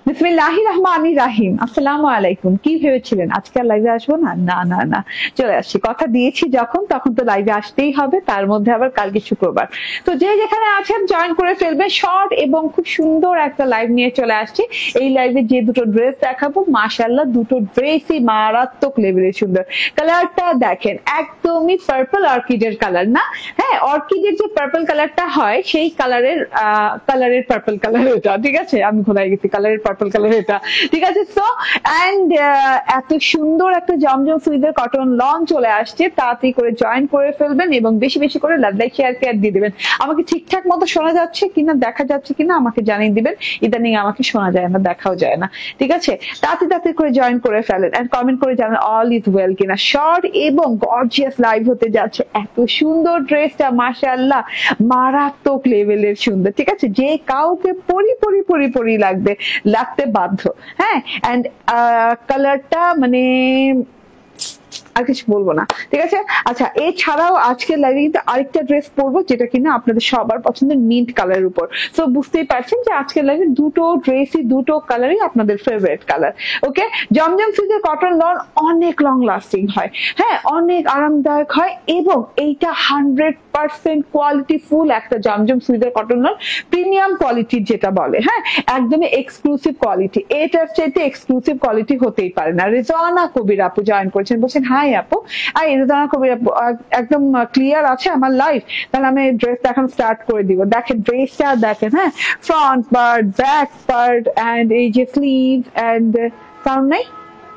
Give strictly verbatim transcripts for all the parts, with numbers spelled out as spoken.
বিসমিল্লাহির রহমানির রহিম। আসসালামু আলাইকুম। কি ভেবেছিলেন আজকে লাইভে আসবো না? না না না, চলে আসছি। কথা দিয়েছি যখন, তখন তো লাইভে আসতেই হবে, তার মধ্যে আবার কালকে শুক্রবার। তো যে যেখানে আছেন জয়েন করে ফেলবে। শর্ট এবং খুব সুন্দর একটা লাইভ নিয়ে চলে আসছি। এই লাইভে যে দুটো ড্রেস দেখাবো, মাশাআল্লাহ দুটো ড্রেসই মারাত্মক লেভেলের সুন্দর। কালারটা দেখেন, একদমই পার্পল অর্কিডের কালার না? হ্যাঁ, অর্কিডের যে পার্পল কালারটা হয় সেই কালারের কালারের পার্পল কালার এটা, ঠিক আছে? আমি ভুলাই গেছি কালারের পার্পল কালার এটা, ঠিক আছে? সো এন্ড এত সুন্দর একটা জমজম সুইদের কটন লন চলে আসছে। তাড়াতাড়ি করে জয়েন করে ফেলবেন এবং বেশি বেশি করে লাভ লাইক শেয়ার কেয়ার দিয়ে দিবেন। আমাকে ঠিকঠাক মতো শোনা যাচ্ছে কিনা, দেখা যাচ্ছে কিনা আমাকে জানিয়ে দিবেন। ইদানিং আমাকে শোনা যায় না, দেখাও যায় না, ঠিক আছে? তাড়াতাড়ি তাড়াতাড়ি করে জয়েন করে ফেলেন এন্ড কমেন্ট করে জানান অল ইজ ওয়েল কিনা। শর্ট এবং গর্জিয়াস লাইভ হতে যাচ্ছে। এত সুন্দর ড্রেসটা, মাশাআল্লাহ মারাত্মক লেভেলের সুন্দর, ঠিক আছে? যে কাউকে পরি পরি পরি পরি লাগবে, লাগতে বাধ্য। হ্যাঁ, এন্ড কালারটা মানে আর কিছু বলবো না, ঠিক আছে? আচ্ছা, এছাড়াও আজকের লাইভে কিন্তু আরেকটা ড্রেস পরবো, যেটা কিনা আপনাদের সবার পছন্দের মিন্ট কালারের উপর। তো বুঝতেই পারছেন যে আজকের লাইভে দুটো ড্রেসই দুটো কালারই আপনাদের ফেভারিট কালার। ওকে, জমজম সুইদের কটন লন অনেক লং লাস্টিং হয়, হ্যাঁ অনেক আরামদায়ক হয়, এবং এইটা হান্ড্রেড পার্সেন্ট কোয়ালিটি ফুল একটা জমজম সুইদের কটন লন, প্রিমিয়াম কোয়ালিটির যেটা বলে, হ্যাঁ একদমই এক্সক্লুসিভ কোয়ালিটি। এটার চাইতে এক্সক্লুসিভ কোয়ালিটি হতেই পারে না। রেজানা কবির আপু জয়েন করেছেন, বলছেন হাই আপু, আর রেজানা কবির আপু একদম ক্লিয়ার আছে আমার লাইভ? তাহলে আমি ড্রেস এখন স্টার্ট করে দিব। দেখেন ড্রেসটা দেখেন, হ্যাঁ front part, back part, and এই যে স্লিভ এন্ড সাউন্ড নাই,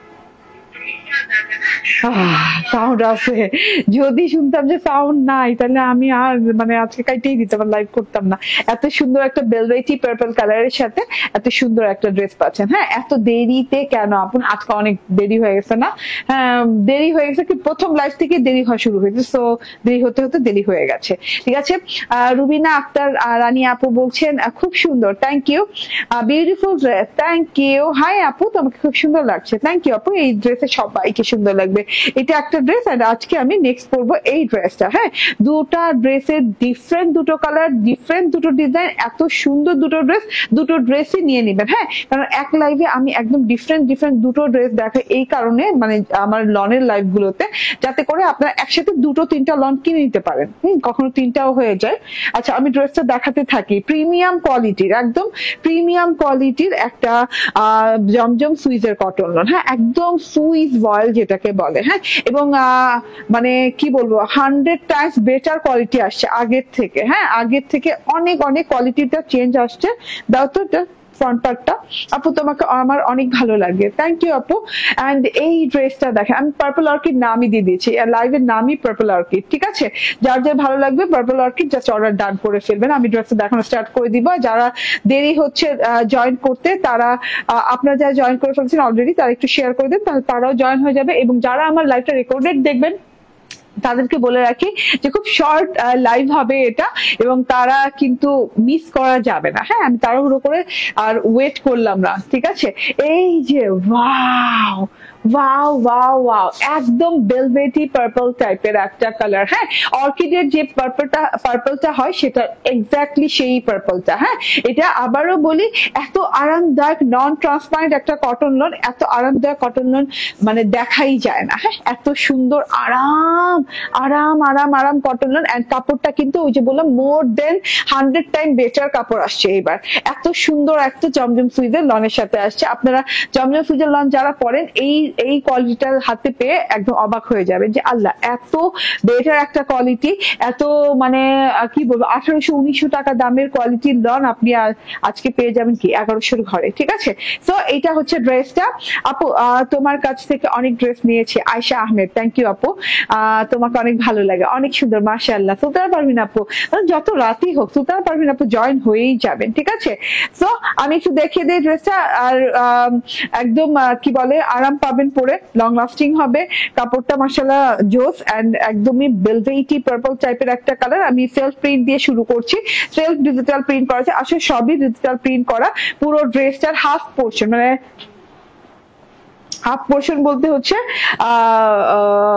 সাউন্ড আছে। যদি শুনতাম যে সাউন্ড নাই তাহলে আমি আর মানে আজকে কাইটেই দিতাম, লাইভ করতাম না। এত সুন্দর একটা বেলভেটি পার্পল কালারের সাথে এত সুন্দর একটা ড্রেস পাচ্ছেন। হ্যাঁ, এত দেরিতে কেন আপন? আজকে অনেক দেরি হয়ে গেছে না? হ্যাঁ দেরি হয়ে গেছে, কি প্রথম লাইভ থেকে দেরি হওয়া শুরু হয়েছে, সো দেরি হতে হতে দেরি হয়ে গেছে, ঠিক আছে? রুবিনা আক্তার রানী আপু বলছেন খুব সুন্দর, thank you, beautiful dress, thank you. Hi আপু, তোমাকে খুব সুন্দর লাগছে, থ্যাংক ইউ আপু। এই ড্রেসে সবাইকে সুন্দর লাগবে। এটা একটা ড্রেস, আর আজকে আমি নেক্সট পরবো এই ড্রেসটা। হ্যাঁ, দুটা ড্রেসের ডিফারেন্ট দুটো কালার, ডিফারেন্ট দুটো ডিজাইন, এত সুন্দর দুটো ড্রেস। দুটো ড্রেসই নিয়ে নেবেন, হ্যাঁ, কারণ এক লাইভে আমি একদম ডিফারেন্ট ডিফারেন্ট দুটো ড্রেস দেখাই এই কারণে, মানে আমার লনের লাইভ গুলোতে, যাতে করে আপনারা একসাথে দুটো তিনটা লন কিনে নিতে পারেন। হম কখনো তিনটাও হয়ে যায়। আচ্ছা, আমি ড্রেসটা দেখাতে থাকি। প্রিমিয়াম কোয়ালিটির, একদম প্রিমিয়াম কোয়ালিটির একটা আহ জমজম সুইজের কটন লন, হ্যাঁ একদম সুইজ ভয়েল যেটাকে বলে, হ্যাঁ এবং মানে কি বলবো, হান্ড্রেড টাইমস বেটার কোয়ালিটি আসছে আগের থেকে। হ্যাঁ, আগের থেকে অনেক অনেক কোয়ালিটিটা চেঞ্জ আসছে। দাও তো ফ্রন্ট পার্টটা আপু, তোমাকে আমার অনেক ভালো লাগে, থ্যাংক ইউ আপু। এন্ড এই ড্রেসটা দেখেন, আমি পার্পল অর্কিড নামই দিয়ে দিয়েছি, লাইভের নামই পার্পল অর্কিড, ঠিক আছে? যার যার ভালো লাগবে purple orchid just order done করে ফেলবেন। আমি ড্রেসটা দেখানো স্টার্ট করে দিব। যারা দেরি হচ্ছে জয়েন করতে, তারা আপনারা যারা জয়েন করে ফেলছেন অলরেডি, তারা একটু শেয়ার করে দেন, তাহলে তারাও জয়েন হয়ে যাবে। এবং যারা আমার লাইভটা রেকর্ডেড দেখবেন, তাদেরকে বলে রাখি যে খুব শর্ট লাইভ হবে এটা, এবং তারা কিন্তু মিস করা যাবে না। হ্যাঁ, আমি তাড়াহুড়ো করে আর ওয়েট করলাম না, ঠিক আছে? এই যে ওয়াও ওয়াও ওয়াও ওয়াও, একদম বেলভেটি পার্পল টাইপের একটা কালার। হ্যাঁ, অর্কিডের যে পার্পলটা পার্পলটা হয় সেটা এক্স্যাক্টলি সেই পার্পলটা। হ্যাঁ, এটা আবারও বলি, এত আরামদায়ক নন ট্রান্সপারেন্ট একটা কটন লন, এত আরামদায়ক কটন লন মানে দেখাই যায় না। হ্যাঁ, এত সুন্দর আরাম আরাম আরাম আরাম কটন লন। এন্ড কাপড়টা কিন্তু ওই যে বললাম, more than hundred time better কাপড় আসছে এবার। এত সুন্দর একটা জমজম সুইজের লনের সাথে আসছে। আপনারা জমজম সুইজের লন যারা পরেন, এই এই কোয়ালিটিটার হাতে পেয়ে একদম অবাক হয়ে যাবে যে আল্লাহ, এত বেটার একটা কোয়ালিটি, এত মানে কি বলবো, আঠারোশো উনিশশো টাকা দামের কোয়ালিটির লন আপনি আজকে পেয়ে যাবেন কি এগারোশোর ঘরে, ঠিক আছে? তো এইটা হচ্ছে ড্রেসটা। আপু তোমার কাছ থেকে অনেক ড্রেস নিয়েছি, আয়শা আহমেদ, থ্যাংক ইউ আপু। আহ তোমাকে অনেক ভালো লাগে, অনেক সুন্দর, মাশাআল্লাহ। সুলতানা পারভিন আপু, যত রাতই হোক সুলতানা পারভিন আপু জয়েন হয়েই যাবেন, ঠিক আছে? তো আমি একটু দেখিয়ে দিই ড্রেসটা। আর একদম কি বলে, আরাম পাবেন পরে, লং লাস্টিং হবে কাপড়টা, মাশাআল্লাহ জোস। এন্ড একদমই বেলভেটি পার্পল টাইপের একটা কালার। আমি সেলফ প্রিন্ট দিয়ে শুরু করছি। সেলফ ডিজিটাল প্রিন্ট করা আছে, আসলে সবই ডিজিটাল প্রিন্ট করা। পুরো ড্রেসটার হাফ পোর্শন, মানে হাফ পোর্শন বলতে হচ্ছে আহ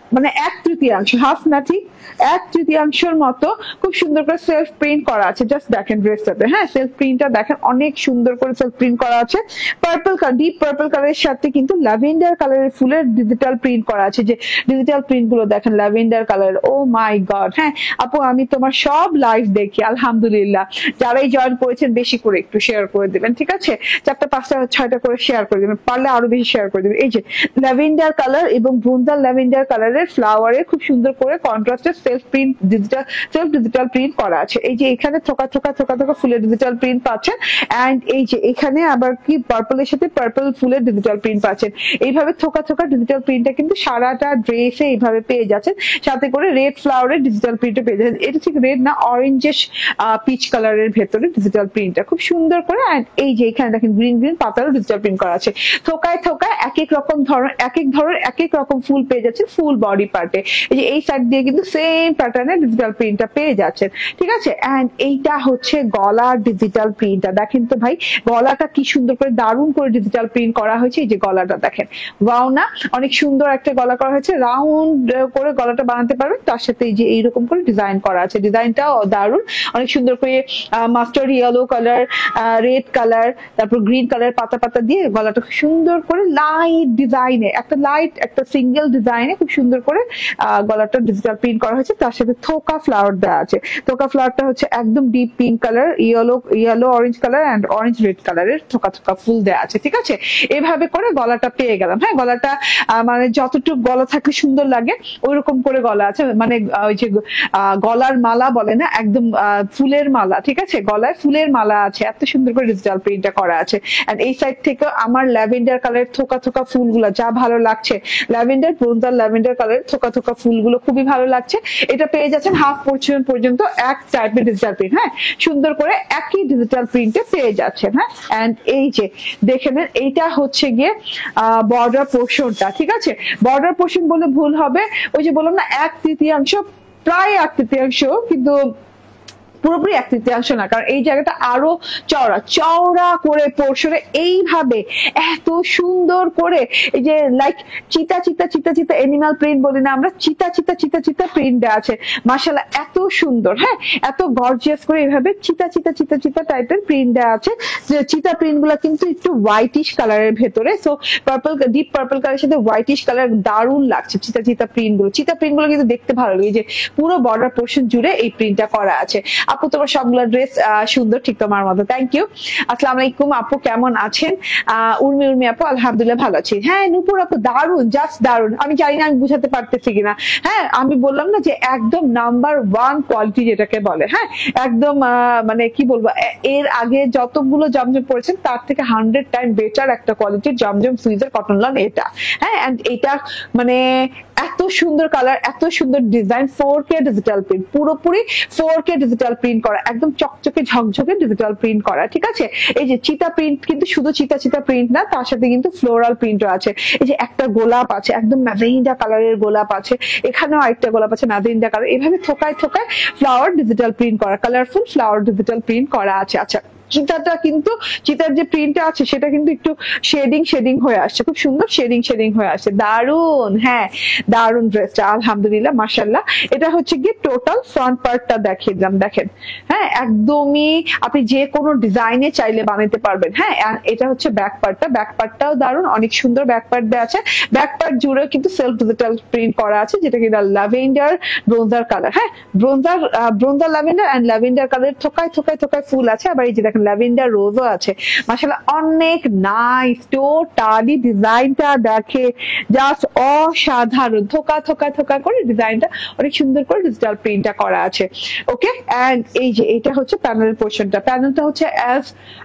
মানে এক তৃতীয়াংশ, হাফ না ঠিক এক তৃতীয়াংশের মতো খুব সুন্দর করে সেলফ প্রিন্ট করা আছে। জাস্ট দেখেন ড্রেসটাতে, হ্যাঁ সেলফ প্রিন্টটা দেখেন অনেক সুন্দর করে সেলফ প্রিন্ট করা আছে। পার্পল কালার, ডিপ পার্পল কালারের সাথে কিন্তু ল্যাভেন্ডার কালারের ফুলের ডিজিটাল প্রিন্ট করা আছে। যে ডিজিটাল প্রিন্ট গুলো দেখেন lavender colour, oh my God. হ্যাঁ আপু আমি তোমার সব লাইভ দেখি আলহামদুলিল্লাহ। যারাই জয়েন করেছেন বেশি করে একটু শেয়ার করে দিবেন, ঠিক আছে? চারটা পাঁচটা ছয়টা করে শেয়ার করে দিবেন, পারলে আরো বেশি শেয়ার করে দিবেন। এই যে ল্যাভেন্ডার কালার এবং ব্রোঞ্জাল ল্যাভেন্ডার কালারের ফ্লাওয়ারে খুব সুন্দর করে কন্ট্রাস্টের self print digital self digital print করা আছে। এই যে এখানে থোকা থোকা থোকা থোকা ফুলের ডিজিটাল প্রিন্ট পাচ্ছেন, এন্ড এই যে এখানে আবার কি পার্পলের সাথে পার্পল ফুলের ডিজিটাল প্রিন্ট পাচ্ছেন। এইভাবে থোকা থোকা ডিজিটাল প্রিন্টটা কিন্তু সারাটা ড্রেসে এইভাবে পেয়ে যাচ্ছেন, সাথে করে রেড ফ্লাওয়ারের ডিজিটাল প্রিন্টও পেয়ে যাচ্ছেন। এটা ঠিক রেড না, অরেঞ্জেস পিচ কালারের ভেতরে ডিজিটাল প্রিন্টটা খুব সুন্দর করে। এন্ড এই যে এখানে দেখেন গ্রিন গ্রিন পাতারও ডিজিটাল প্রিন্ট করা আছে। থোকায় থোকায় এক এক রকম ধরনের এক এক ধরনের এক এক রকম ফুল পেয়ে যাচ্ছেন ফুল বডি পার্টে। এই যে এই সাইড দিয়ে কিন্তু সেম প্যাটার্নের ডিজিটাল প্রিন্টটা পেয়ে যাচ্ছেন, ঠিক আছে? এন্ড এইটা হচ্ছে গলার ডিজিটাল প্রিন্টটা দেখেন তো ভাই, গলাটা কি সুন্দর করে দারুণ করে ডিজিটাল প্রিন্ট করা হয়েছে। এই যে গলাটা দেখেন, ওয়াও না, অনেক সুন্দর একটা গলা করা হয়েছে। রাউন্ড করে গলাটা বানাতে পারবেন, তার সাথে এই যে এইরকম করে ডিজাইন করা আছে। ডিজাইনটাও দারুণ, অনেক সুন্দর করে mustard yellow colour, red colour, তারপর গ্রিন কালার পাতা পাতা দিয়ে গলাটা খুব সুন্দর করে লাইট ডিজাইনে, একটা লাইট একটা সিঙ্গেল ডিজাইনে খুব সুন্দর করে গলাটা ডিজিটাল প্রিন্ট করা হয়েছে। তার সাথে থোকা ফ্লাওয়ার দেওয়া আছে। থোকা ফ্লাওয়ারটা হচ্ছে একদম deep pink colour, yellow yellow orange colour and orange red কালারের থোকা থোকা ফুল দেওয়া আছে, ঠিক আছে? এভাবে করে গলাটা পেয়ে গেলাম। হ্যাঁ গলাটা মানে যতটুকু গলা থাকলে সুন্দর লাগে ওইরকম করে গলা আছে, মানে ওই যে গলার মালা বলে না, একদম ফুলের মালা, ঠিক আছে? গলায় ফুলের মালা আছে, এত সুন্দর করে ডিজিটাল প্রিন্টটা করা আছে। এন্ড এই সাইড থেকে আমার ল্যাভেন্ডার কালারের থোকা থোকা ফুলগুলো যা ভালো লাগছে, ল্যাভেন্ডার ব্রোঞ্জাল ল্যাভেন্ডার কালারের থোকা থোকা ফুলগুলো খুবই ভালো লাগছে। এটা পেয়ে যাচ্ছেন হাফ পোর্শন পর্যন্ত এক টাইপের ডিজিটাল প্রিন্ট, হ্যাঁ সুন্দর করে একই ডিজিটাল প্রিন্টে পেয়ে যাচ্ছেন। হ্যাঁ এন্ড এই যে দেখে নেন, এইটা হচ্ছে গিয়ে আহ বর্ডার পোর্শনটা, ঠিক আছে? বর্ডার পোর্শন বলে ভুল হবে, ওই যে বললাম না এক তৃতীয়াংশ, প্রায় এক তৃতীয়াংশ, কিন্তু পুরোপুরি এক তৃতীয়াংশ না, কারণ এই জায়গাটা আরো চওড়া চওড়া করে পোর্শনে এইভাবে এত সুন্দর করে এই যে লাইক চিতা চিতা চিতা চিতা এনিমাল প্রিন্ট বলি না আমরা, চিতা চিতা চিতা চিতা প্রিন্ট দেওয়া আছে। মাশাআল্লাহ এত সুন্দর, হ্যাঁ এত গর্জিয়াস করে এইভাবে চিতা চিতা চিতা চিতা টাইপের প্রিন্ট দেওয়া আছে। যে চিতা প্রিন্ট গুলা কিন্তু একটু হোয়াইটিশ কালারের ভেতরে, সো পার্পল ডিপ পার্পল কালারের সাথে হোয়াইটিশ কালার দারুণ লাগছে চিতা চিতা প্রিন্ট গুলো। চিতা প্রিন্ট গুলো কিন্তু দেখতে ভালো লাগে, যে পুরো বর্ডার পোর্শন জুড়ে এই প্রিন্টটা করা আছে। আপু তোমার সবগুলো ড্রেস সুন্দর, ঠিক তোমার মতো। Thank you. আসসালামু আলাইকুম আপু, কেমন আছেন? আহ উর্মি উর্মি আপু আলহামদুলিল্লাহ ভালো আছি। হ্যাঁ নূপুর আপু দারুন, জাস্ট দারুন। আমি জানি না আমি বুঝাতে পারতেছি কিনা। হ্যাঁ আমি বললাম না যে একদম নাম্বার ওয়ান কোয়ালিটি যেটাকে বলে, হ্যাঁ একদম মানে কি বলবো, এর আগে যতগুলো জমজম পড়েছেন তার থেকে হান্ড্রেড টাইম বেটার একটা কোয়ালিটির জমজম সুইজের কটন লন এটা। হ্যাঁ এন্ড এটা মানে এত সুন্দর কালার, এত সুন্দর design, four K digital print, পুরোপুরি ফোর কে ডিজিটাল প্রিন্ট করা, একদম চকচকে ঝকঝকে ডিজিটাল প্রিন্ট করা, ঠিক আছে? এই যে চিতা প্রিন্ট কিন্তু শুধু চিতা চিতা প্রিন্ট না, তার সাথে কিন্তু ফ্লোরাল প্রিন্টও আছে। এই যে একটা গোলাপ আছে, একদম ম্যাজেন্ডা কালারের গোলাপ আছে, এখানেও আরেকটা গোলাপ আছে ম্যাজেন্ডা কালার, এইভাবে থোকায় থোকায় ফ্লাওয়ার ডিজিটাল প্রিন্ট করা, কালারফুল ফ্লাওয়ার ডিজিটাল প্রিন্ট করা আছে। আচ্ছা চিতাটা কিন্তু চিতার যে প্রিন্টটা আছে সেটা কিন্তু একটু শেডিং শেডিং হয়ে আসছে, খুব সুন্দর শেডিং শেডিং হয়ে আসছে, দারুন। হ্যাঁ দারুন ড্রেসটা আলহামদুলিল্লাহ মাশাআল্লাহ। এটা হচ্ছে গিয়ে টোটাল ফ্রন্ট পার্টটা দেখিয়ে দিলাম, দেখেন হ্যাঁ একদমই আপনি যে কোনো ডিজাইনে চাইলে বানাতে পারবেন। হ্যাঁ এটা হচ্ছে ব্যাক পার্টটা, ব্যাক পার্টটাও দারুন, অনেক সুন্দর ব্যাক পার্ট দেওয়া আছে। ব্যাক পার্ট জুড়ে কিন্তু সেলফ ডিজিটাল প্রিন্ট করা আছে, যেটা কিনা ল্যাভেন্ডার ব্রোঞ্জার কালার, হ্যাঁ bronzer bronzer lavender and lavender colour থোকায় থোকায় থোকায় ফুল আছে। আবার এই যে ল্যাভেন্ডার রোজও আছে, মাশাআল্লাহ অনেক নাইস। টোটালি ডিজাইনটা দেখে জাস্ট অসাধারণ, থোকা থোকা থোকা করে ডিজাইনটা অনেক সুন্দর করে ডিজিটাল প্রিন্টটা করা আছে। ওকে এন্ড এই যে এটা হচ্ছে প্যানেল পোর্শনটা, প্যানেলটা হচ্ছে অ্যাজ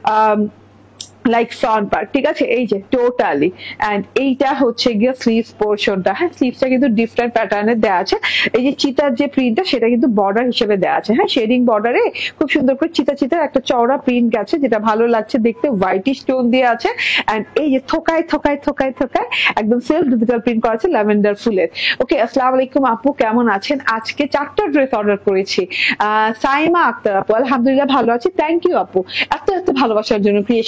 লাইক ফ্রন্ট পার্ট, ঠিক আছে? এই যে টোটালি এন্ড এইটা হচ্ছে গিয়ে স্লিভস পোর্শনটা। হ্যাঁ স্লিভসটা কিন্তু ডিফারেন্ট প্যাটার্নের দেওয়া আছে। এই যে চিতার যে প্রিন্টটা সেটা কিন্তু বর্ডার হিসেবে দেওয়া আছে। হ্যাঁ শেডিং বর্ডারে খুব সুন্দর করে চিতা চিতার একটা চওড়া প্রিন্ট গেছে, যেটা ভালো লাগছে দেখতে, হোয়াইটিশ টোন দিয়ে আছে। এন্ড এই যে থোকায় থোকায় থোকায় থোকায় একদম সেলফ ডিজিটাল প্রিন্ট করা আছে ল্যাভেন্ডার ফুলের। ওকে আসসালামু আলাইকুম আপু, কেমন আছেন? আজকে চারটা ড্রেস অর্ডার করেছি। আহ সাইমা আক্তার আপু আলহামদুলিল্লাহ ভালো আছি, থ্যাংক ইউ আপু এত এত ভালোবাসার জন্য ক্রিয়েশন এজকে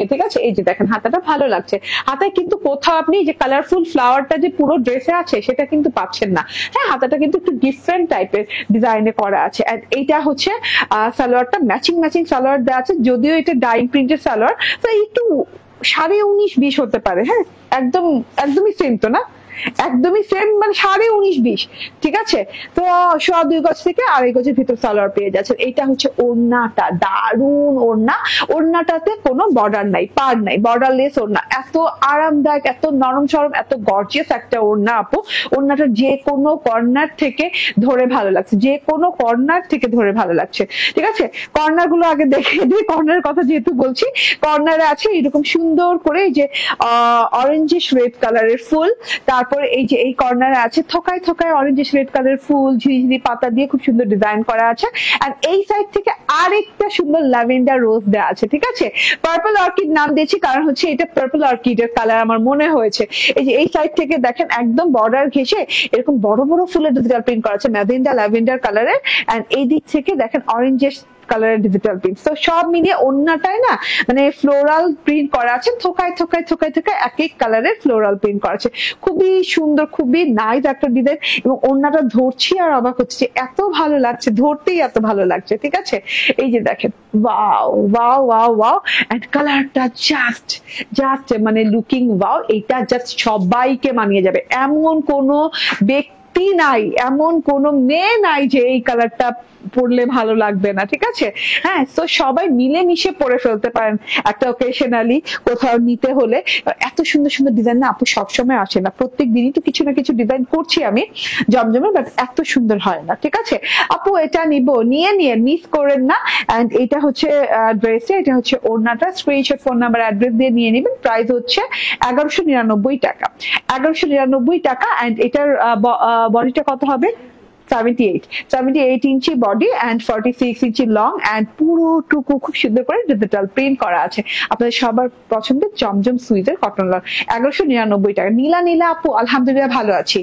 ঠিক আছে। এই যে দেখেন হাতাটা ভালো লাগছে, হাতায় কিন্তু কোথাও আপনি যে কালারফুল ফ্লাওয়ারটা যে পুরো ড্রেসে আছে সেটা কিন্তু পাচ্ছেন না। হ্যাঁ, হাতাটা কিন্তু একটু ডিফারেন্ট টাইপের ডিজাইনে করা আছে। এন্ড এইটা হচ্ছে সালোয়ারটা ম্যাচিং ম্যাচিং সালোয়ার দেওয়া আছে, যদিও এটা ডাইং প্রিন্টের সালোয়ার, তো একটু সাড়ে উনিশ বিশ হতে পারে। হ্যাঁ, একদম একদমই সেম তো না, একদমই সেম, মানে সাড়ে উনিশ বিশ, ঠিক আছে। তো সোয়া দুই গজ থেকে আড়াই গজের ভিতর সালোয়ার পেয়ে যাচ্ছেন। এইটা হচ্ছে ওড়নাটা, দারুন ওড়না, ওড়নাটাতে কোনো বর্ডার নাই, পার নাই, বর্ডারলেস ওড়না, এত আরামদায়ক, এত নরম সরম, এত গর্জিয়াস একটা ওড়না আপু। ওড়নাটা যে কোনো কর্নার থেকে ধরে ভালো লাগছে, যে কোনো কর্নার থেকে ধরে ভালো লাগছে, ঠিক আছে। কর্নার গুলো আগে দেখে দিই, কর্নারের কথা যেহেতু বলছি, কর্নারে আছে এরকম সুন্দর করে যে আহ অরেঞ্জিশ রেড কালারের ফুল, তার তারপরে এই যে এই কর্নারে আছে থোকায় থোকায় অরেঞ্জিশ রেড কালার ফুল, ঝিরিঝিরি পাতা দিয়ে খুব সুন্দর ডিজাইন করা আছে। আর এই সাইড থেকে আরেকটা সুন্দর ল্যাভেন্ডার রোজ দেওয়া আছে, ঠিক আছে। পার্পল অর্কিড নাম দিয়েছি কারণ হচ্ছে এটা পার্পল অর্কিডের কালার আমার মনে হয়েছে। এই যে এই সাইড থেকে দেখেন একদম বর্ডার ঘেঁষে এরকম বড় বড় ফুলের ডিজিটাল প্রিন্ট করা আছে ম্যাজেন্ডা ল্যাভেন্ডার কালারের, এন্ড এই দিক থেকে দেখেন অরেঞ্জেস কালারের ডিজিটাল প্রিন্ট। তো সব মিলিয়ে ওন্নাটায় না মানে ফ্লোরাল প্রিন্ট করা আছে, থোকায় থোকায় থোকায় থোকায় এক এক কালারের ফ্লোরাল প্রিন্ট করা আছে, খুবই সুন্দর, খুবই নাইস একটা ডিজাইন। এবং ওন্নাটা ধরছি আর অবাক হচ্ছে, এত ভালো লাগছে, ধরতেই এত ভালো লাগছে, ঠিক আছে। এই যে দেখেন, wow wow wow wow, and কালারটা জাস্ট জাস্ট মানে লুকিং ওয়াও, এটা জাস্ট সবাইকে মানিয়ে যাবে, এমন কোনো ব্যক্তি নাই, এমন কোনো মেয়ে নাই যে এই কালারটা পড়লে ভালো লাগবে না, ঠিক আছে। হ্যাঁ, তো সবাই মিলেমিশে পরে ফেলতে পারেন একটা ওকেশনালি কোথাও নিতে হলে। এত সুন্দর সুন্দর ডিজাইন না আপু সবসময় আসে না, প্রত্যেক দিনই তো কিছু না কিছু ডিজাইন করছি আমি জমজমে, বাট এত সুন্দর হয় না, ঠিক আছে। আপু এটা নিব, নিয়ে নিয়ে মিস করেন না। এন্ড এটা হচ্ছে ড্রেসে, এটা হচ্ছে ওড়নাটা, স্ক্রিনশট ফোন নাম্বার অ্যাড্রেস দিয়ে নিয়ে নেবেন। প্রাইস হচ্ছে এগারোশো নিরানব্বই টাকা, এগারোশো নিরানব্বই টাকা। এন্ড এটার বডিটা কত হবে? Seventy eight, seventy eight inch body and forty six inch long, and পুরোটুকু খুব সুন্দর করে ডিজিটাল প্রিন্ট করা আছে। আপনাদের সবার পছন্দের জমজম সুইজের কটন লং, এগারোশো নিরানব্বই টাকা। নীলা নীলা আপু আলহামদুলিল্লাহ ভালো আছি,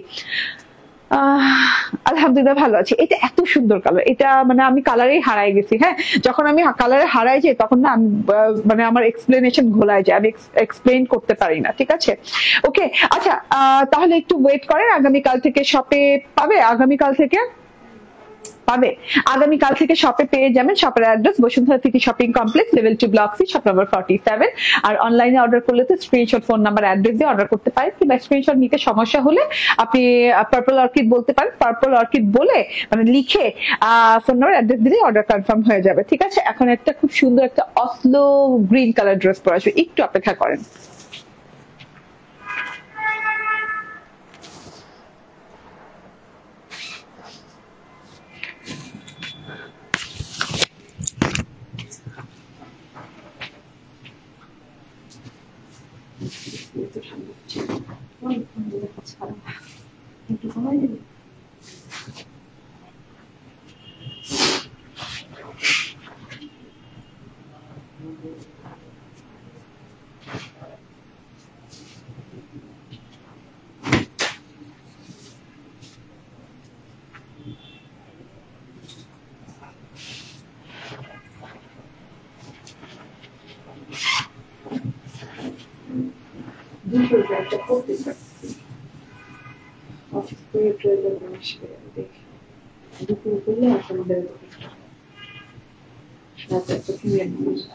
আলহামদুলিল্লাহ ভালো আছি। এটা এত সুন্দর কালার, এটা মানে আমি কালারেই হারাই গেছি। হ্যাঁ, যখন আমি কালারে হারাই যাই তখন না আমি মানে আমার এক্সপ্লেনেশন ঘোলায় যায়, আমি এক্সপ্লেন করতে পারি না, ঠিক আছে। ওকে, আচ্ছা তাহলে একটু ওয়েট করেন, আগামীকাল থেকে শপে পাবে, আগামীকাল থেকে পাবে, আগামীকাল থেকে শপে পেয়ে যাবেন। শপের address Bashundhara city shopping complex, level two block C, shop number forty seven. আর অনলাইনে অর্ডার করলে তো স্ক্রিনশট ফোন নাম্বার অ্যাড্রেস দিয়ে অর্ডার করতে পারেন, কিংবা স্ক্রিনশট নিতে সমস্যা হলে আপনি পার্পল অর্কিড বলতে পারেন, পার্পল অর্কিড বলে মানে লিখে ফোন নাম্বার অ্যাড্রেস দিলে অর্ডার কনফার্ম হয়ে যাবে, ঠিক আছে। এখন একটা খুব সুন্দর একটা অসলো গ্রিন কালার ড্রেস পরে আসবে, একটু অপেক্ষা করেন। একটু সময় দিন। দুটো একটা করতে পারছি, অফিস করে ট্রেলার আসবে দেখি দুপুর করলে আপনাদের সাথে একটা ক্লিয়ার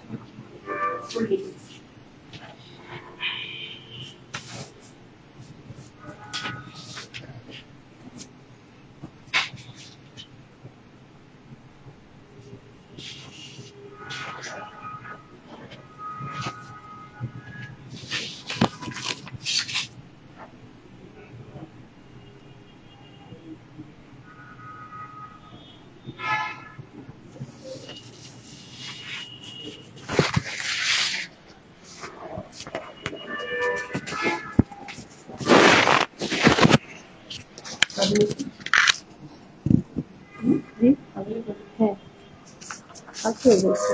হ্যাঁ আচ্ছা বলছি।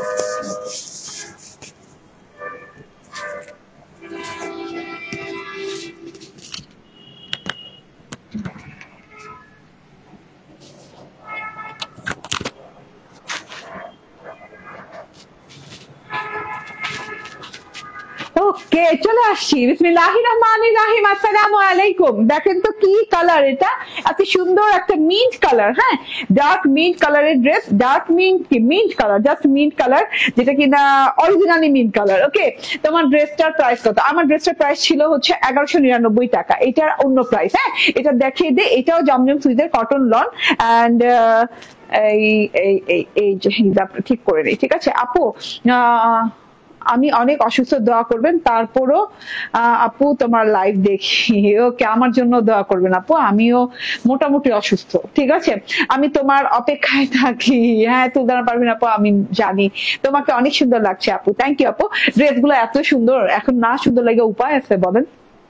ওকে চলে আসছি, বিসমিল্লাহির রহমানির রহিম। আসসালামু আলাইকুম। দেখেন তো কি কালার এটা, এত সুন্দর একটা মিন্ট কালার। হ্যাঁ, ডার্ক মিন্ট কালারের ড্রেস, ডার্ক মিন্ট কি mint colour, just mint colour, যেটা কিনা অরিজিনালি মিন্ট কালার। ওকে, তোমার ড্রেসটার প্রাইস কত? আমার ড্রেসটার প্রাইস ছিল হচ্ছে এগারোশো নিরানব্বই টাকা। এটার অন্য প্রাইস। হ্যাঁ, এটা দেখিয়ে দে, এটাও জমজম সুইজের কটন লন অ্যান্ড এই এই এই এই যে হিজাবটা ঠিক করে নেই, ঠিক আছে আপু? আহ আমি অনেক অসুস্থ, দোয়া করবেন। তারপরও আপু তোমার লাইভ দেখি, ওকে আমার জন্য দোয়া করবেন আপু, আমিও মোটামুটি অসুস্থ, ঠিক আছে? আমি তোমার অপেক্ষায় থাকি। হ্যাঁ তুলদানা পারবেন আপু, আমি জানি তোমাকে অনেক সুন্দর লাগছে আপু, থ্যাংক ইউ আপু। ড্রেসগুলো এত সুন্দর, এখন না সুন্দর লাগে উপায় আছে বলেন?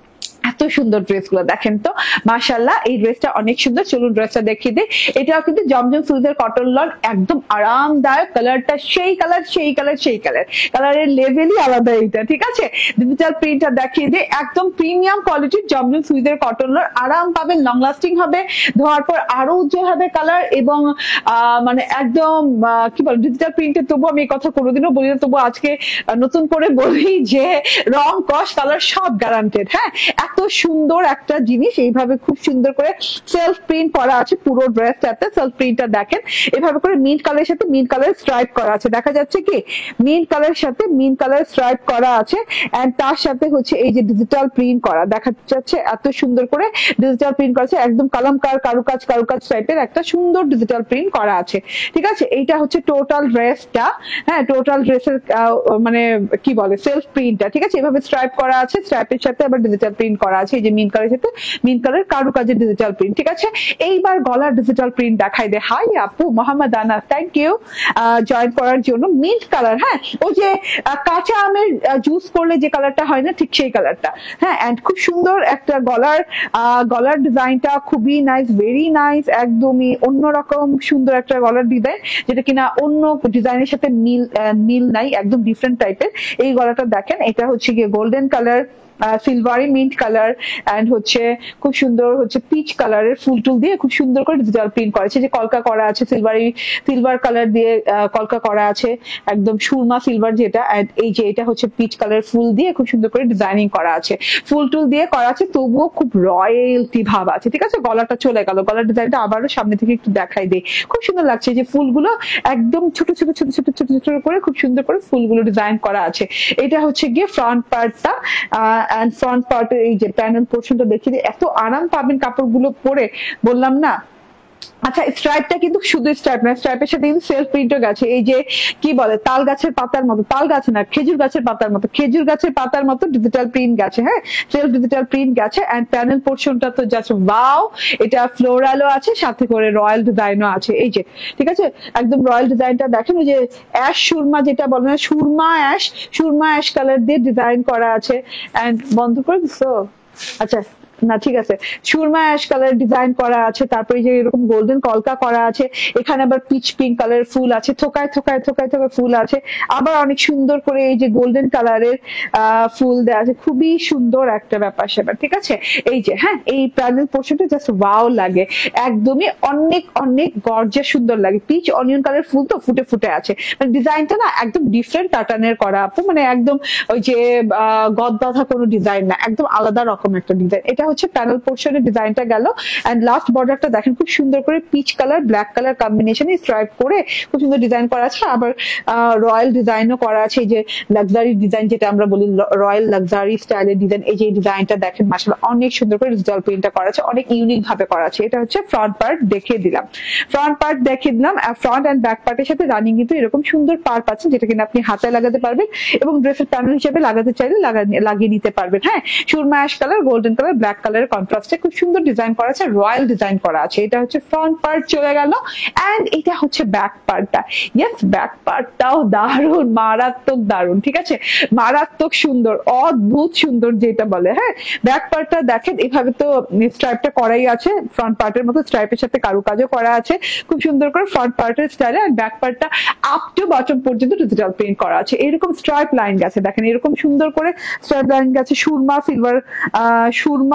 এত সুন্দর ড্রেস গুলো দেখেন তো, মাশাআল্লাহ। এই ড্রেসটা অনেক সুন্দর, চলুন ড্রেসটা দেখিয়ে দিই। এটাও কিন্তু জমজম সুইজের কটন লন, একদম আরামদায়ক। কালারটা সেই কালার সেই কালার সেই কালার, কালারের লেভেলই আলাদা এটা, ঠিক আছে? ডিজিটাল প্রিন্টটা দেখিয়ে দিই, একদম প্রিমিয়াম কোয়ালিটির জমজম সুইজের কটন লন, আরাম পাবেন, লং লাস্টিং হবে, ধোয়ার পর আরো উজ্জ্বল হবে কালার। এবং মানে একদম কি বল, ডিজিটাল প্রিন্টের তবু আমি এই কথা কোনোদিনও বলি না, তবু আজকে নতুন করে বলি যে রং কস কালার সব গ্যারান্টেড। হ্যাঁ, এত সুন্দর একটা জিনিস, এইভাবে খুব সুন্দর করে সেলফ প্রিন্ট করা আছে পুরো ড্রেসটাতে। সেলফ প্রিন্টটা দেখেন, এভাবে করে মিন্ট কালারের সাথে মিন্ট কালারের স্ট্রাইপ করা আছে, দেখা যাচ্ছে কি? মিন্ট কালারের সাথে মিন্ট কালারের স্ট্রাইপ করা আছে, এন্ড তার সাথে হচ্ছে এই যে ডিজিটাল প্রিন্ট করা দেখা যাচ্ছে, এত সুন্দর করে ডিজিটাল প্রিন্ট করা আছে, একদম কালামকার কারুকাজ কারুকাজ টাইপের একটা সুন্দর ডিজিটাল প্রিন্ট করা আছে, ঠিক আছে? এইটা হচ্ছে টোটাল ড্রেসটা। হ্যাঁ, টোটাল ড্রেসের মানে কি বলে সেলফ প্রিন্টটা, ঠিক আছে? এভাবে স্ট্রাইপ করা আছে, স্ট্রাইপের সাথে আবার ডিজিটাল প্রিন্ট করা আছে, এই যে মিন কালারের সাথে মিন কালার কারুকাজের ডিজিটাল প্রিন্ট, ঠিক আছে? এইবার গলার ডিজিটাল প্রিন্ট দেখাই দে। হাই আপু Mohammad Anas, thank you join করার জন্য। মিন্ট কালার, হ্যাঁ ওই যে কাঁচা আমের জুস করলে যে কালারটা হয় না, ঠিক সেই কালারটা। হ্যাঁ, এন্ড খুব সুন্দর একটা গলার গলার ডিজাইনটা খুবই নাইস, ভেরি নাইস, একদমই অন্যরকম সুন্দর একটা গলার ডিজাইন, যেটা কিনা অন্য ডিজাইনের সাথে মিল মিল নাই, একদম ডিফারেন্ট টাইপের। এই গলাটা দেখেন, এটা হচ্ছে গিয়ে golden colour, silvery mint colour and হচ্ছে খুব সুন্দর হচ্ছে পিচ কালারের ফুল টুল দিয়ে খুব সুন্দর করে ডিজিটাল প্রিন্ট করেছে, যে কলকা করা আছে, সিলভারি সিলভার কালার দিয়ে কলকা করা আছে, একদম সুরমা সিলভার যেটা। এন্ড এই যে এটা হচ্ছে পিচ কালার ফুল দিয়ে খুব সুন্দর করে ডিজাইনিং করা আছে, ফুল টুল দিয়ে করা আছে, তবুও খুব রয়্যালটি ভাব আছে, ঠিক আছে? গলাটা চলে গেল, গলার ডিজাইনটা আবারও সামনে থেকে একটু দেখাই দেই, খুব সুন্দর লাগছে। যে ফুলগুলো একদম ছোট ছোট ছোট ছোট ছোট ছোট করে খুব সুন্দর করে ফুলগুলো ডিজাইন করা আছে। এটা হচ্ছে গিয়ে ফ্রন্ট পার্টটা, আহ and front part এর এই যে প্যানেল পোর্শনটা দেখিয়ে এত আরাম পাবেন কাপড়গুলো পরে, বললাম না। আচ্ছা, স্ট্রাইপটা কিন্তু শুধু স্ট্রাইপ না, স্ট্রাইপের সাথে কিন্তু সেলফ প্রিন্টও গেছে, এই যে কি বলে তাল গাছের পাতার মতো, তাল গাছ না খেজুর গাছের পাতার মতো, খেজুর গাছের পাতার মতো ডিজিটাল প্রিন্ট গেছে। হ্যাঁ, সেলফ ডিজিটাল প্রিন্ট গেছে, এন্ড প্যানেল পোর্শনটা তো জাস্ট ওয়াও। এটা ফ্লোরালও আছে, সাথে করে রয়্যাল ডিজাইনও আছে, এই যে ঠিক আছে? একদম রয়্যাল ডিজাইনটা দেখেন, ওই যে অ্যাশ সুরমা যেটা বলে না, সুরমা অ্যাশ, সুরমা অ্যাশ কালার দিয়ে ডিজাইন করা আছে। এন্ড বন্ধ করে দিছো? আচ্ছা না, ঠিক আছে, সুরমা অ্যাশ কালার ডিজাইন করা আছে, তারপরে যে এরকম গোল্ডেন কলকা করা আছে, এখানে আবার পিচ পিঙ্ক কালারের ফুল আছে, থোকায় থোকায় থোকায় থোকায় ফুল আছে, আবার অনেক সুন্দর করে এই যে গোল্ডেন কালারের আহ ফুল দেওয়া আছে, খুবই সুন্দর একটা ব্যাপার সেবার, ঠিক আছে? এই যে হ্যাঁ, এই প্যানেল পোর্শনটা জাস্ট ওয়াও লাগে, একদমই অনেক অনেক গর্জিয়াস সুন্দর লাগে। পিচ অনিয়ন কালার ফুল তো ফুটে ফুটে আছে, মানে ডিজাইনটা না একদম ডিফারেন্ট প্যাটার্নের করা আপু, মানে একদম ওই যে আহ গদ বাঁধা কোনো ডিজাইন না, একদম আলাদা রকম একটা ডিজাইন। এটা হচ্ছে প্যানেল পোর্শনের ডিজাইনটা গেল, এন্ড লাস্ট বর্ডারটা দেখেন খুব সুন্দর করে পিচ কালার ব্ল্যাক কালার কম্বিনেশনে স্ট্রাইপ করে খুব সুন্দর ডিজাইন করা আছে, আবার রয়্যাল ডিজাইনও করা আছে, এই যে লাক্সারি ডিজাইন যেটা আমরা বলি, রয়্যাল লাক্সারি স্টাইলের ডিজাইন। এই যে ডিজাইনটা দেখেন, মাশাআল্লাহ অনেক সুন্দর করে ডিজিটাল প্রিন্টটা করা আছে, অনেক ইউনিক ভাবে করা আছে। এটা হচ্ছে ফ্রন্ট পার্ট দেখিয়ে দিলাম, ফ্রন্ট পার্ট দেখিয়ে দিলাম। ফ্রন্ট এন্ড ব্যাক পার্টের সাথে রানিং কিন্তু এরকম সুন্দর পার পাচ্ছেন, যেটা কিনা আপনি হাতে লাগাতে পারবেন এবং ড্রেসের প্যানেল হিসেবে লাগাতে চাইলে লাগিয়ে নিতে পারবেন। হ্যাঁ, সুরমা ash colour, golden colour, black কালারের কন্ট্রাস্টে খুব সুন্দর ডিজাইন করা আছে, রয়্যাল ডিজাইন করা আছে। এটা হচ্ছে ফ্রন্ট পার্ট চলে গেল, এন্ড এটা হচ্ছে ব্যাক পার্টটা। ইয়েস, ব্যাক পার্টটাও দারুণ, মারাত্মক দারুণ, ঠিক আছে? মারাত্মক সুন্দর, অদ্ভুত সুন্দর যেটা বলে। হ্যাঁ, ব্যাক পার্টটা দেখেন, এভাবে তো স্ট্রাইপটা করাই আছে, ফ্রন্ট পার্টের মতো স্ট্রাইপের সাথে কারুকাজও করা আছে খুব সুন্দর করে ফ্রন্ট পার্টের স্টাইলে, আর ব্যাক পার্টটা আপ টু বটম পর্যন্ত ডিজিটাল প্রিন্ট করা আছে। এরকম স্ট্রাইপ লাইন গেছে, দেখেন এরকম সুন্দর করে স্ট্রাইপ লাইন গেছে, সুরমা সিলভার আহ সুরমা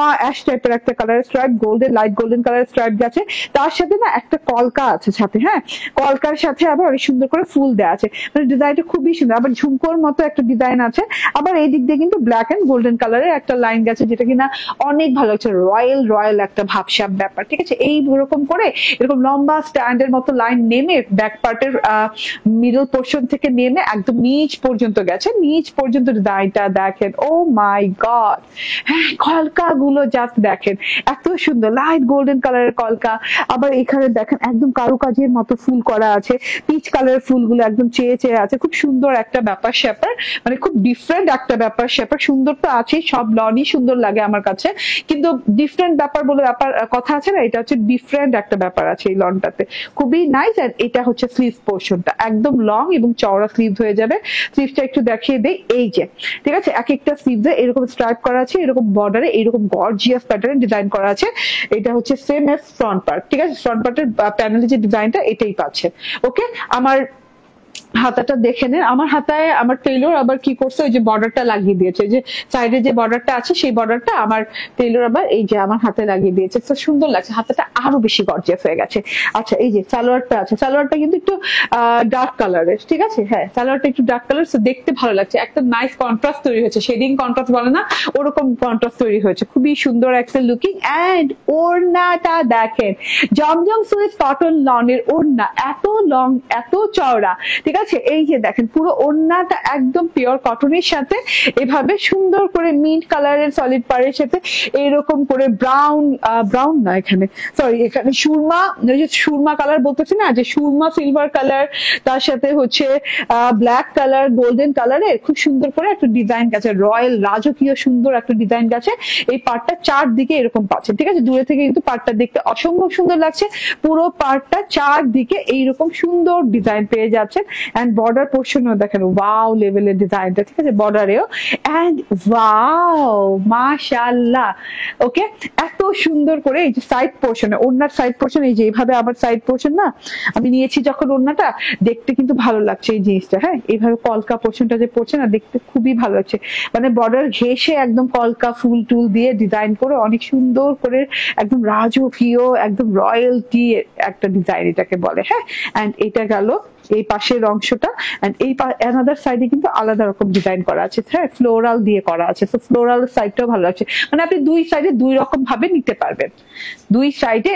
অ্যাশ টাইপের একটা কালারের স্ট্রাইপ, গোল্ডেন লাইট গোল্ডেন কালারের স্ট্রাইপ গেছে, তার সাথে না একটা কলকা আছে সাথে, হ্যাঁ কলকার সাথে আবার অনেক সুন্দর করে ফুল দেওয়া আছে, মানে ডিজাইনটা খুবই সুন্দর। আবার ঝুমকোর মতো একটা ডিজাইন আছে, আবার এই দিক দিয়ে কিন্তু ব্ল্যাক এন্ড গোল্ডেন কালারের একটা লাইন গেছে, যেটা কিনা অনেক ভালো লাগছে, রয়্যাল রয়্যাল একটা ভাবসাব ব্যাপার, ঠিক আছে। এইরকম করে এরকম লম্বা স্ট্যান্ডের মতো লাইন নেমে ব্যাক পার্টের মিডল পোর্শন থেকে নেমে একদম নিচ পর্যন্ত গেছে, নিচ পর্যন্ত ডিজাইনটা দেখেন, ও মাই গড, হ্যাঁ কলকা গুলো জাস্ট দেখেন এত সুন্দর, লাইট গোল্ডেন কালারের কলকা। আবার এখানে দেখেন একদম কারুকাজের মতো ফুল করা আছে, পিচ কালারের ফুলগুলো একদম চেয়ে চেয়ে আছে, খুব সুন্দর একটা ব্যাপার স্যাপার, মানে খুব ডিফারেন্ট একটা ব্যাপার স্যাপার। সুন্দর তো আছেই, সব লনই সুন্দর লাগে আমার কাছে, কিন্তু ডিফারেন্ট ব্যাপার বলে ব্যাপার কথা আছে না, এটা হচ্ছে ডিফারেন্ট একটা ব্যাপার আছে এই লনটাতে, খুবই নাইস। আর এটা হচ্ছে স্লিভ পোর্শনটা একদম লং এবং চওড়া স্লিভ হয়ে যাবে। স্লিভটা একটু দেখিয়ে দেই, এই যে ঠিক আছে, এক একটা স্লিভে এরকম স্ট্রাইপ করা আছে, এরকম বর্ডারে এরকম গর্জিয়াস প্যাটার্ন ডিজাইন করা আছে। এটা হচ্ছে সেম এস ফ্রন্ট পার্ট, ঠিক আছে, ফ্রন্ট পার্টের প্যানেলে যে ডিজাইনটা এটাই পাচ্ছে। ওকে, আমার হাতাটা দেখে নেন, আমার হাতায় আমার টেইলর আবার কি করছে, ওই যে বর্ডারটা লাগিয়ে দিয়েছে, যে সাইডে যে বর্ডারটা আছে সেই বর্ডারটা আমার টেইলর আবার এই যে আমার হাতে লাগিয়ে দিয়েছে, তো সুন্দর লাগছে, হাতাটা আরো বেশি গর্জিয়াস হয়ে গেছে। আচ্ছা, এই যে সালোয়ারটা আছে, সালোয়ারটা কিন্তু একটু ডার্ক কালারের, ঠিক আছে, হ্যাঁ সালোয়ারটা একটু ডার্ক কালার, দেখতে ভালো লাগছে, একটা নাইস কন্ট্রাস্ট তৈরি হয়েছে, শেডিং কন্ট্রাস্ট বলে না, ওরকম কন্ট্রাস্ট তৈরি হয়েছে, খুবই সুন্দর একটা লুকিং। এন্ড ওড়নাটা দেখেন, জমজম সুইস কটন লনের ওড়না, এত লং এত চওড়া, ঠিক আছে, এই যে দেখেন পুরো ওড়নাটা একদম পিওর কটনের সাথে এভাবে সুন্দর করে মিন্ট কালারের সলিড পাড়ের সাথে এইরকম করে ব্রাউন ব্রাউন না এখানে সরি এখানে সুরমা, যে সুরমা কালার বলতেছি না, যে সুরমা সিলভার কালার, তার সাথে হচ্ছে ব্ল্যাক কালার গোল্ডেন কালারের খুব সুন্দর করে একটা ডিজাইন গেছে, রয়্যাল রাজকীয় সুন্দর একটা ডিজাইন গেছে। এই পার্টটা চারদিকে এরকম পাচ্ছেন, ঠিক আছে, দূরে থেকে কিন্তু পার্টটা দেখতে অসম্ভব সুন্দর লাগছে, পুরো পার্টটা চারদিকে এইরকম সুন্দর ডিজাইন পেয়ে যাচ্ছেন। এন্ড বর্ডার পোর্শনও দেখেন ওয়াও লেভেলের ডিজাইনটা, ঠিক আছে, বর্ডারেও এন্ড ওয়াও মাশাআল্লাহ। ওকে, এত সুন্দর করে এই যে সাইড পোর্শনে, ওড়নার সাইড পোর্শন, এই যে এইভাবে আমার সাইড পোর্শন না আমি নিয়েছি যখন ওড়নাটা, দেখতে কিন্তু ভালো লাগছে এই জিনিসটা, হ্যাঁ এইভাবে কলকা পোর্শনটা যে পড়ছে না, দেখতে খুবই ভালো লাগছে, মানে বর্ডার ঘেসে একদম কলকা ফুল টুল দিয়ে ডিজাইন করে অনেক সুন্দর করে একদম রাজকীয় একদম রয়্যালটি একটা ডিজাইন এটাকে বলে, হ্যাঁ। এন্ড এটা গেল এই পাশের অংশটা, এন্ড এই অ্যানাদার সাইডে কিন্তু আলাদা রকম ডিজাইন করা আছে, হ্যাঁ ফ্লোরাল দিয়ে করা আছে, তো ফ্লোরাল সাইডটাও ভালো লাগছে, মানে আপনি দুই সাইডে দুই রকম ভাবে নিতে পারবেন, দুই সাইডে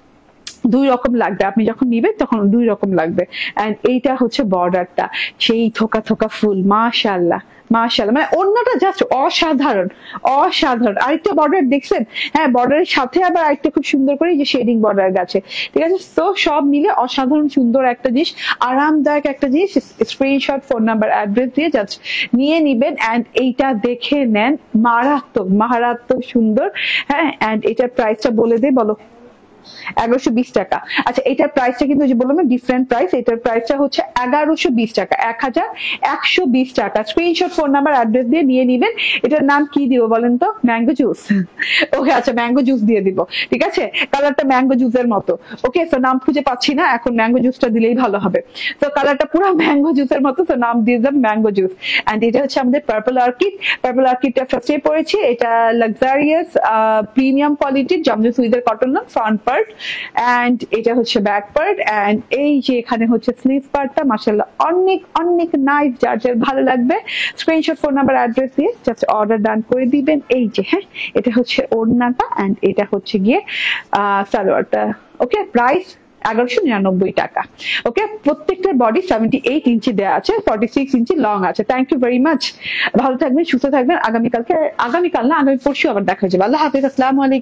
দুই রকম লাগবে, আপনি যখন নিবেন তখন দুই রকম লাগবে। এন্ড এইটা হচ্ছে বর্ডারটা, সেই থোকা থোকা ফুল, মাশাআল্লাহ মাশাআল্লাহ, মানে ওড়নাটা জাস্ট অসাধারণ অসাধারণ। আরেকটা বর্ডার দেখছেন, হ্যাঁ বর্ডারের সাথে আবার আরেকটা খুব সুন্দর করে যে শেডিং বর্ডার গেছে, ঠিক আছে, তো সব মিলে অসাধারণ সুন্দর একটা জিনিস, আরামদায়ক একটা জিনিস। স্ক্রিনশট ফোন নাম্বার অ্যাড্রেস দিয়ে জাস্ট নিয়ে নিবেন, এন্ড এইটা দেখে নেন, মারাত্মক মারাত্মক সুন্দর, হ্যাঁ। এন্ড এটার প্রাইসটা বলে দে, বলো এগারোশো বিশ টাকা। আচ্ছা, এটার প্রাইসটা কিন্তু যে বললাম ডিফারেন্ট প্রাইস, এটার প্রাইসটা হচ্ছে এগারোশো বিশ টাকা, এক হাজার একশো বিশ টাকা। স্ক্রিনশট ফোন নাম্বার অ্যাড্রেস দিয়ে নিয়ে নিবেন। এটার নাম কি দিব বলেন তো? Mango juice. ওকে, আচ্ছা ম্যাঙ্গো জুস দিয়ে দিব, ঠিক আছে, কালারটা ম্যাঙ্গো জুসের মতো। ওকে, তো নাম খুঁজে পাচ্ছি না, এখন ম্যাঙ্গো জুসটা দিলেই ভালো হবে। তো কালারটা পুরো ম্যাঙ্গো জুসের মতো, তো নাম দিয়ে দিলাম ম্যাঙ্গো জুস। এন্ড এটা হচ্ছে আমাদের পার্পল অর্কিড। পার্পল অর্কিডটা ফার্স্টে পড়েছি, এটা লাক্সারিয়াস প্রিমিয়াম কোয়ালিটির জমজম সুইদের cotton lawn, front part, and এটা হচ্ছে ব্যাক পার্ট, এন্ড এই যে এখানে হচ্ছে স্লিভ পার্টটা, মাশাআল্লাহ অনেক অনেক নাইস, যার যার ভালো লাগবে স্ক্রিনশট ফোন নাম্বার অ্যাড্রেস দিয়ে জাস্ট অর্ডার ডান করে দিবেন। এই যে, হ্যাঁ এটা হচ্ছে ওড়নাটা, এন্ড এটা হচ্ছে গিয়ে সালোয়ারটা। ওকে, প্রাইস এগারোশো নিরানব্বই টাকা। ওকে, প্রত্যেকটার বডি সেভেন্টি এইট ইঞ্চি দেওয়া আছে, ফর্টি সিক্স ইঞ্চি লং আছে। থ্যাংক ইউ ভেরি মাচ, ভালো থাকবেন, সুস্থ থাকবেন। আগামীকালকে আগামীকাল না আগামী পরশু আবার দেখা যাবে। আল্লাহ হাফিজ, আসসালামু আলাইকুম।